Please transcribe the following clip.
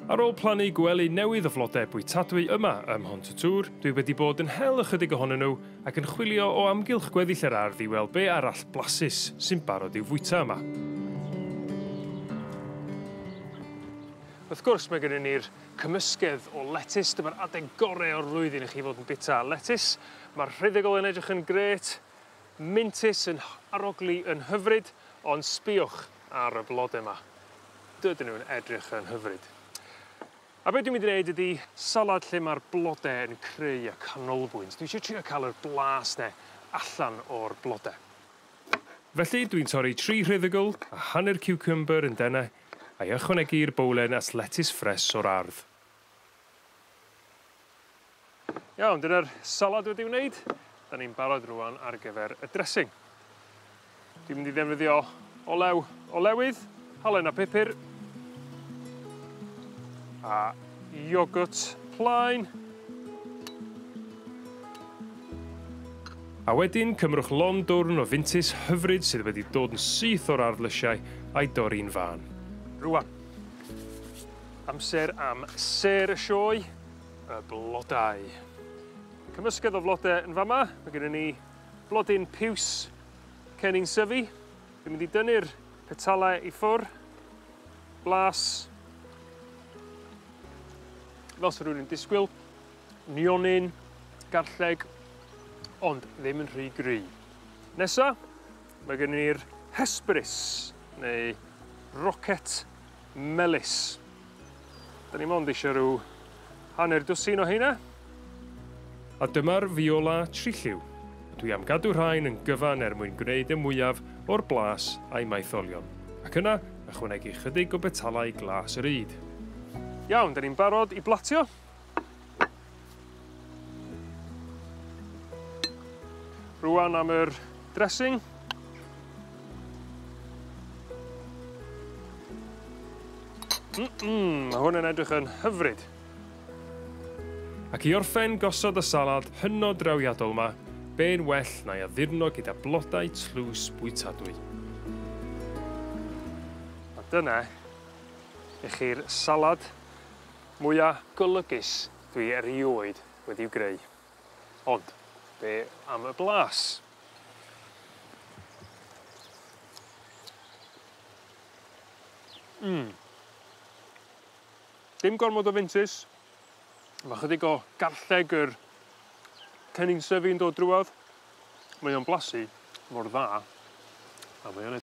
Ar ôl plannu gwely newydd o flodau bwytadwy yma ym Mhontytŵr, dwi wedi bod yn hel ychydig ohonyn nhw ac yn chwilio o amgylch gweddill yr ardd i weld be arall blasus sy'n barod i'w fwyta yma. Wrth gwrs, mae gennym ni'r cymysgedd o letys. Dyma'r adeg gorau o'r flwyddyn i chi fod yn bita letys. Mae'r rhyddigol yn edrych yn grêt, mintys yn arogli yn hyfryd, ond sbïwch ar y blodau yma. Dydyn nhw'n edrych yn hyfryd. A beth dwi'n mynd i wneud ydy salad lle mae'r blodau yn creu y canolbwynt. Dwi eisiau trio cael yr blas ne allan o'r blodau. Felly dwi'n torri 3 rhyddigol a hanner ciwcymbyr yn denau a'i ychwanegu'r bowlen at letys ffres o'r ardd. Iawn, dyna'r salad wedi wneud. Da ni'n barod rwan ar gyfer y dressing. Dwi'n mynd i ddefnyddio olew olewydd, halen a pupur, a iogwrt plaen. A wedyn cymrwch lond dwrn o fintys hyfryd sydd wedi dod yn syth o'r ardd lysiau a'i dorri'n fan. Rwan, amser am ser y sioe, y blodau. Cymysgedd o flodau yn fama. Mae gennym ni blodyn piws cennin syfu. Dwi'n mynd i dynnu'r petalau i ffwrdd. Blas. Fel sy'n rhywun yn disgwyl, nionyn, garlleg, ond ddim yn rhy gry. Nesa, mae gennym ni'r hesperus, neu rocket melys. Da ni mond eisiau rhyw hanner dwsin o heina. A dyma'r viola trilliw. Dwi am gadw rhain yn gyfan mwyn gwneud y mwyaf o'r blas a'i maetholion. Ac yna, ychwanegu chydig o betalau glas yr yd. Iawn, da ni'n barod i blatio. Rwan am yr dressing. Mae hwn yn edrych yn hyfryd. Ac i orffen gosod y salad hynod drawiadol yma, be'n well na'i addurno gyda blodau tlws bwytadwy. A dyna i chi'r salad mwyaf golygus dwi erioed wedi'w greu. Ond, be am y blas? Dim gormod o fintys. Mae chydig o garlleg yr cennin syfu yn dod drwodd. Mae o'n blasu mor dda, a mae o'n